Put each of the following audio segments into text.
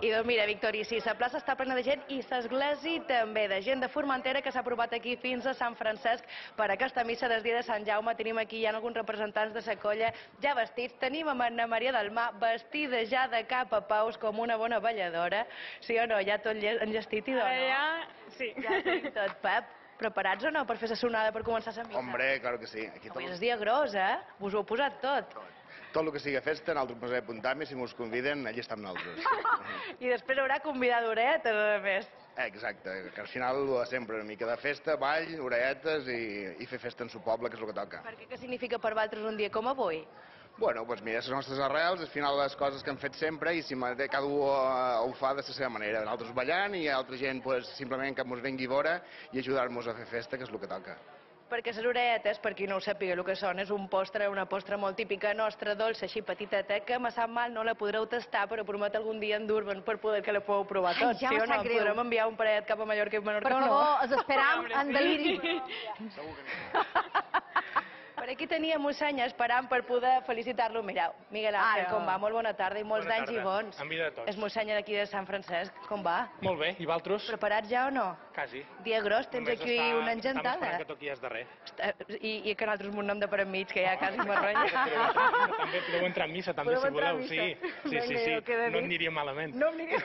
I doncs mira, Victori, sí, la plaça està plena de gent i l'església també, de gent de Formentera que s'ha aprovat aquí fins a Sant Francesc per aquesta missa del dia de Sant Jaume. Tenim aquí ja alguns representants de la colla ja vestits. Tenim a Anna Maria del Mar vestida ja de cap a paus com una bona balladora. Sí o no? Ja tot enllestit i dona? Ja, sí. Ja tenim tot, Pep. Preparats o no per fer la sonada per començar la missa? Hombre, claro que sí. Avui és dia gros, eh? Us ho heu posat tot. Tot el que sigui festa, nosaltres ens apuntam i si mos conviden, allà estem nosaltres. I després haurà convidat d'oretes, a més. Exacte, que al final sempre una mica de festa, ball, orelletes i fer festa en su poble, que és el que toca. Per què significa per vosaltres un dia com avui? Bueno, doncs mira, les nostres arrels, al final les coses que hem fet sempre i si cada un ho fa de la seva manera. Nosaltres ballant i altra gent simplement que ens vengui a veure i ajudar-nos a fer festa, que és el que toca. Perquè les orelletes, per qui no ho sàpiga el que són, és un postre, una postre molt típica nostra, dolça, així petiteta, que me sap mal, no la podreu tastar, però promet algun dia endur-me'n per poder que la podeu provar tots. Ja sí o no? greu. Podrem enviar un parellet cap a Mallorca i Menorca Per o no? favor, els esperam en deliri. Segur que no. Per aquí teníem Mossanya esperant per poder felicitar-lo. Mireu, Miguel Ángel, com va? Molt bona tarda i molts d'anys i bons. En vida de tots. És Mossanya d'aquí de Sant Francesc, com va? Molt bé, i valtros? Preparats ja o no? Quasi. Dia gros, tens aquí una Estem engentada. esperant que toqui és darrer. I que nosaltres m'ho anem de per enmig, que ja quasi m'arranya. També podeu entrar en missa, també, Podeu si entrar a voleu. missa. Sí, Vinga, jo queda no dit. aniria malament. No em aniria...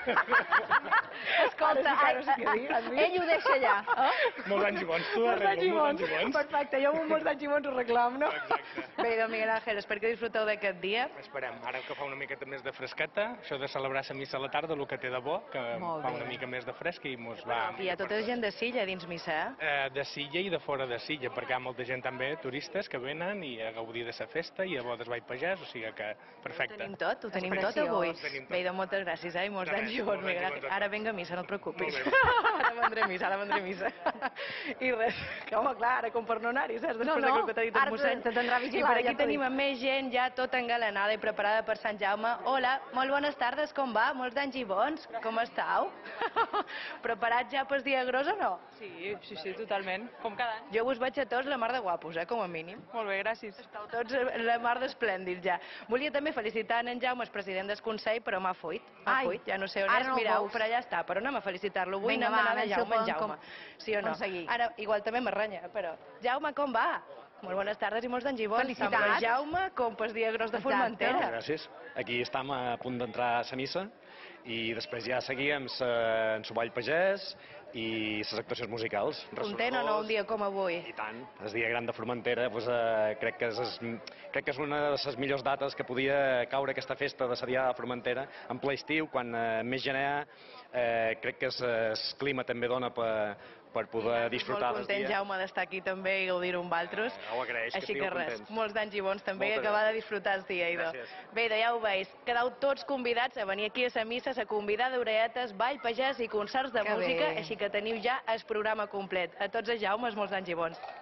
Escolta, ell ho deixa allà. Molts anys i bons, tu Molts anys i arreglo, molts bons. anys i bons. Perfecte, jo amb molts anys i bons ho reclam, no? Exacte. Bé, doncs Miguel Ángel, espero que disfruteu d'aquest dia. Esperem, ara que fa una miqueta més de fresqueta, això de celebrar la missa a la tarda, el que té de bo, que Molt fa bé. una mica més de fresc i mos va... Hi ha tota gent de Silla dins missa, eh? De Silla i de fora de Silla, perquè hi ha molta gent també, turistes, que venen i a gaudir de la festa i a bodes ball pagès, o sigui que perfecte. Ho tenim tot preciós. avui. Tenim tot. Bé, doncs moltes gràcies, i molts De d'anys res, i bons, molts Miguel anys i Ángel. bons a Ara venga a missa, no et preocupis. Molt bé. Ara vendré a missa. I res, que home, clar, ara com per no anar-hi, saps? Després del que t'ha dit el ara mossèn. te tindrà I vigilada. per aquí ja t'ho tenim dic. més gent ja tota engalanada i preparada per Sant Jaume. Hola, molt bones tardes, com va? Molts d'anys i bons, com estàu? Preparats ja pel dia gros o no? Sí, totalment. Com cada any. Jo us veig a tots la mar de guapos, com a mínim. Molt bé, gràcies. Estàu tots la mar d'esplèndids ja. Volia també felicitar en Jaume, el president del Consell, però m'ha fuit. Ja no sé on ara és, no el mireu, veus. per allà està, però anem a felicitar-lo. Avui Vinga, anem d'anar va, de Jaume en podem Jaume. Sí o no? aconseguir. Ara, igual també m'arranya, però... Jaume, com va? Molt bones tardes i molts d'anys i bons. Felicitats. Tant per Jaume com pel dia gros de Formentera. Gràcies. Aquí estem a punt d'entrar a la missa i després ja seguíem en Suball Pagès i les actuacions musicals. Content o no un dia com avui? I tant. El dia gran de Formentera crec que és una de les millors dates que podia caure aquesta festa de la Diada de Formentera en ple estiu, quan més gener crec que el clima també dona per poder disfrutar Molt del content, dia. Jaume, d'estar aquí també i gaudir-ho amb altres. Ho agraeix, que Així estigueu que res, contents. molts d'anys i bons també, i Moltes acabar de gràcies. disfrutar el dia. Gràcies. Bé, ja ho veus, quedeu tots convidats a venir aquí a la missa, a convidar d'oreetes, ball, pagès i concerts de Que música, bé. així que teniu ja el programa complet. A tots els Jaumes, molts d'anys i bons.